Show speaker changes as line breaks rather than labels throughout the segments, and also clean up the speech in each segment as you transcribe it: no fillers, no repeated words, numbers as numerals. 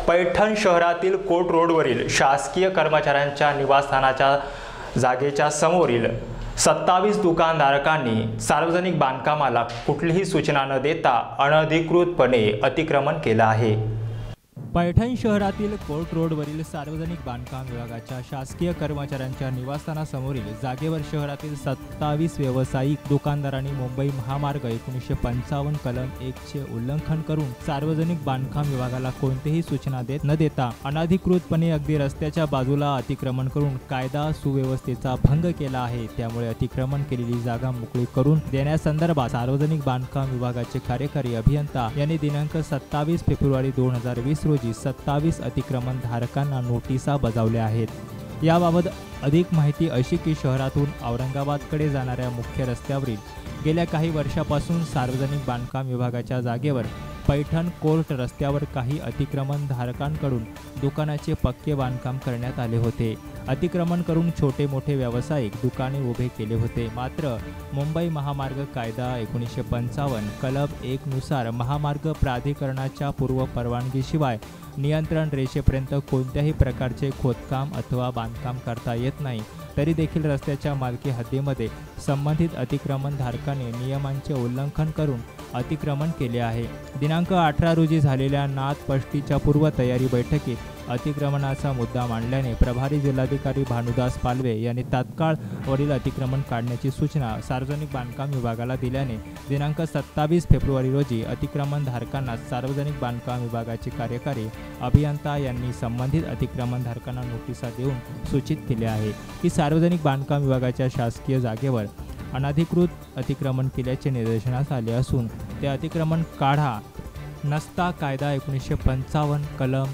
पैठण शहरातील कोर्ट रोडवरील शासकीय कर्मचाऱ्यांच्या निवासस्थानाच्या जागेच्या समोरील 27 दुकानधारकांनी सार्वजनिक बांधकामाला कुठलीही सूचना न देता अनधिकृतपणे अतिक्रमण केलं आहे। पैठण शहरातील कोर्ट रोडवरील सार्वजनिक बांधकाम विभागाच्या शासकीय कर्मचाऱ्यांच्या निवासस्थानासमोरील जागेवर शहरातील 27 व्यावसायिक दुकानदारांनी मुंबई महामार्ग 1955 कलम 1 चे उल्लंघन करून सार्वजनिक बांधकाम विभागाला कोणतीही सूचना न देता अनधिकृतपणे अगदी रस्त्याच्या बाजूला अतिक्रमण करून कायदा सुव्यवस्थेचा भंग केला आहे। त्यामुळे अतिक्रमण केलेली जागा मोकळी करून देण्यासंदर्भात सार्वजनिक बांधकाम विभागाचे कार्यकारी अभियंता यांनी दिनांक 27 फेब्रुवारी 2020 रोजी 27 अतिक्रमण धारकांना नोटिसा बजावल्या आहेत। याबाबत अधिक माहिती अशी की शहरातून औरंगाबादकडे जाणाऱ्या मुख्य रस्त्यावरील गेल्या काही वर्षापासून सार्वजनिक बांधकाम विभागाच्या जागेवर पैठण कोर्ट रस्त्यावर काही अतिक्रमण धारकांकडून दुकानाचे पक्के बांधकाम करण्यात आले होते। अतिक्रमण करून छोटे मोठे व्यावसायिक दुकाने उभे केले होते। मात्र मुंबई महामार्ग कायदा 1955 कलम 1 नुसार महामार्ग प्राधिकरणाच्या पूर्व परवानगीशिवाय नियंत्रण रेषेपर्यंत कोणत्याही प्रकारचे खोदकाम अथवा बांधकाम करता येत नाही। तरी देखील रस्त्याच्या मालकी हद्दीमध्ये संबंधित अतिक्रमण धारकाने नियमांचे उल्लंघन करून अतिक्रमण केले आहे। दिनांक 18 रोजी झालेल्या नाथपष्टीच्या पूर्व तयारी बैठकीत अतिक्रमणाचा मुद्दा मांडल्याने प्रभारी जिल्हाधिकारी भानुदास पालवे यांनी तात्काळ वरील अतिक्रमण काढण्याची सूचना सार्वजनिक बांधकाम विभागाला दिल्याने दिनांक 27 फेब्रुवारी रोजी अतिक्रमण धारकांना सार्वजनिक बांधकाम विभागाचे कार्यकारी अभियंता यांनी संबंधित अतिक्रमण धारकांना नोटिसा देऊन सूचित केले आहे की सार्वजनिक बांधकाम विभागाच्या शासकीय जागेवर अनधिकृत अतिक्रमण केल्याचे निदर्शनास आले असून ते अतिक्रमण काढा नसता कायदा 1955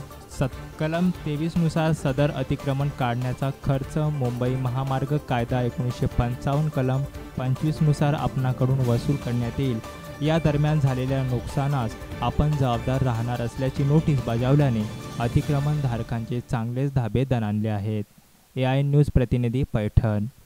कलम 23 नुसार सदर अतिक्रमण काढण्याचा खर्च मुंबई महामार्ग कायदा 1955 कलम 25 नुसार आपणाकडून वसूल करण्यात येईल। या दरम्यान झालेल्या नुकसानास आपण जबाबदार राहणार असल्याची नोटीस बजावल्याने अतिक्रमण धारकांचे चांगलेच धाबे दणाणले आहेत। AI न्यूज प्रतिनिधी पैठण।